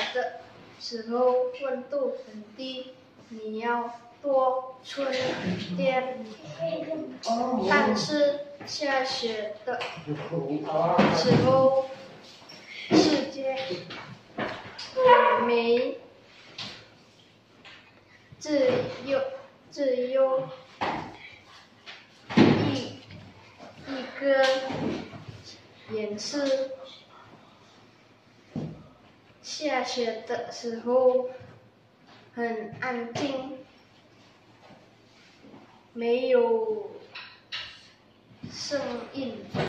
的时候温度很低，你要多穿点。但是下雪的时候，世界很美，只有一个颜色。下雪的时候很安静，没有声音。